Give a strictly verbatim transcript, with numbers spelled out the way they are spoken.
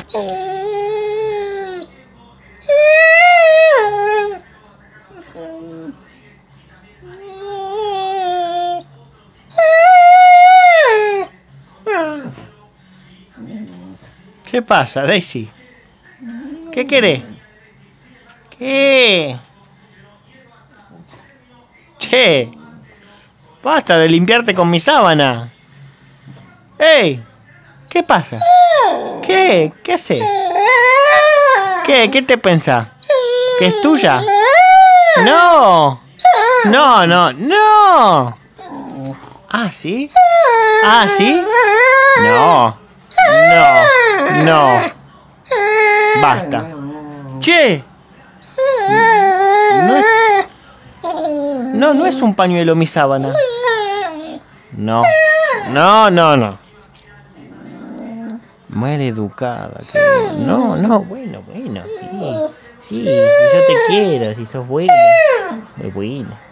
¿Qué pasa, Daisy? ¿Qué querés? ¿Qué? Che, basta de limpiarte con mi sábana. ¡Ey! ¿Qué pasa? ¿Qué? ¿Qué haces? ¿Qué? ¿Qué te pensás? ¿Que es tuya? ¡No! ¡No, no, no! ¿Ah, sí? ¿Ah, sí? No. No. No. Basta. ¡Che! No es... No, no es un pañuelo mi sábana. No. No, no, no. Mal educada. Que... No, no, bueno, bueno, sí. Sí, si yo te quiero, si sos buena. Muy buena.